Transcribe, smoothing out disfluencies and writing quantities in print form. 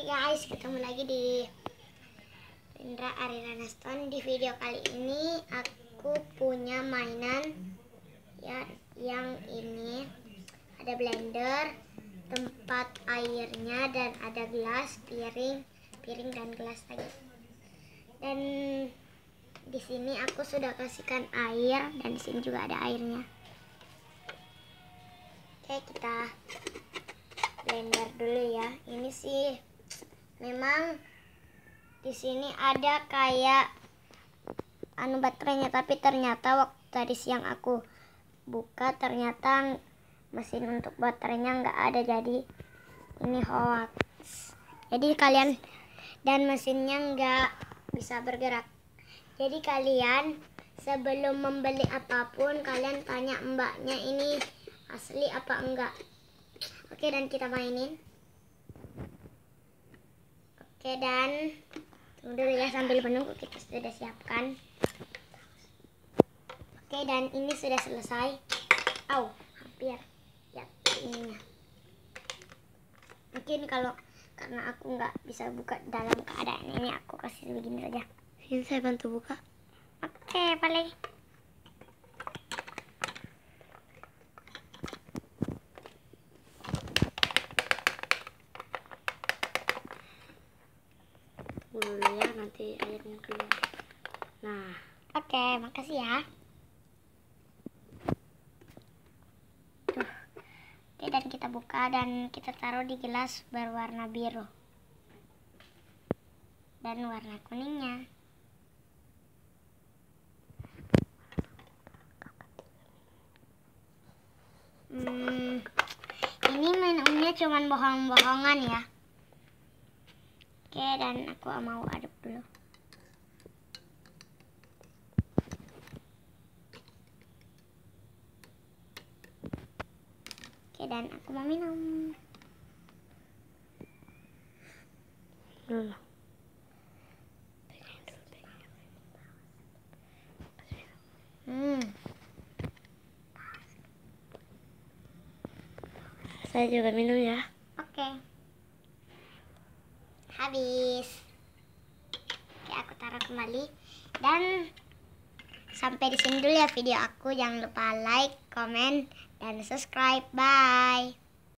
Oke guys, ketemu lagi di Indra Arirana Stone. Di video kali ini aku punya mainan ya, yang ini ada blender, tempat airnya, dan ada gelas, piring dan gelas tadi. Dan di sini aku sudah kasihkan air, dan di sini juga ada airnya. Oke, kita blender dulu ya. Ini sih memang di sini ada kayak baterainya, tapi ternyata waktu tadi siang aku buka ternyata mesin untuk baterainya nggak ada, jadi ini hoax. Jadi kalian, dan mesinnya nggak bisa bergerak. Jadi kalian sebelum membeli apapun, kalian tanya mbaknya ini asli apa enggak. Oke, dan kita mainin. Oke, dan tunggu dulu ya sambil menunggu, kita sudah siapkan. Oke, dan ini sudah selesai. Hampir ya ininya. Mungkin karena aku nggak bisa buka dalam keadaan ini, aku kasih begini saja. Ini saya bantu buka. Oke, boleh. Tunggu dulu ya, nanti airnya keluar. Nah, Oke, makasih ya. Oke, dan kita buka dan kita taruh di gelas berwarna biru dan warna kuningnya. Ini minumnya cuman bohong-bohongan ya. Oke, dan aku mau aduk dulu. Oke, dan aku mau minum. dulu. Saya juga minum ya. Oke. Habis. Oke, aku taruh kembali. Dan sampai di sini dulu ya video aku. Jangan lupa like, comment, dan subscribe. Bye.